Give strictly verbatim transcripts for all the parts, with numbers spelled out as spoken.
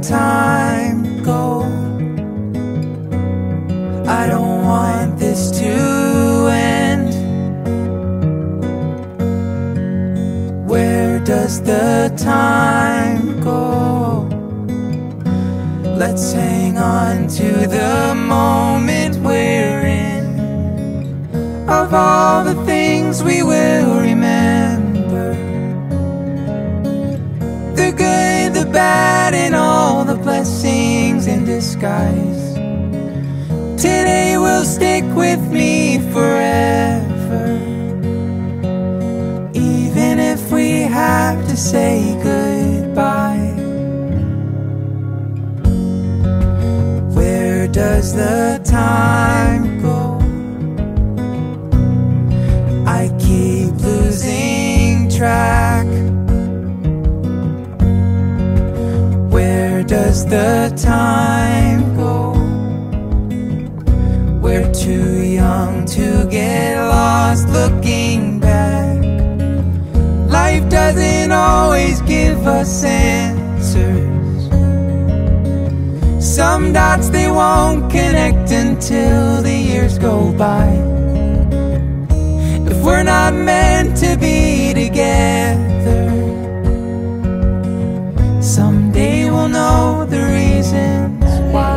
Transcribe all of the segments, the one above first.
time go? I don't want this to end. Where does the time go? Let's hang on to the moment we're in. Of all the things we will remember, the good, the bad, and all the blessings in disguise. Today will stick with me forever, even if we have to say goodbye. Where does the time go? I keep losing track. Where does the time go? We're too young to get lost looking back. Life doesn't always give us answers. Some dots, they won't connect until the years go by. If we're not meant to be together, someday we'll know the reasons why.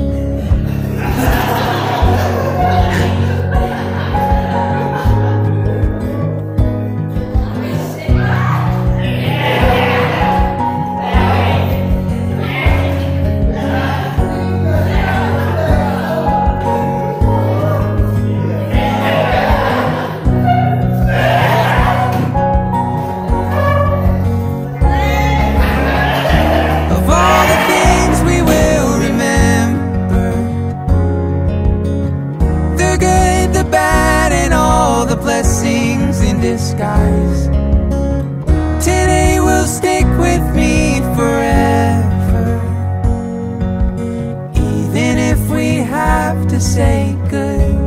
Blessings in disguise. Today will stick with me forever, even if we have to say goodbye.